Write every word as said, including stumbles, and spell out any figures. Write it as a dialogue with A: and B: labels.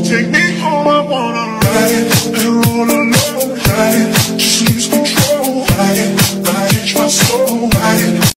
A: Take me home, I wanna ride and roll alone.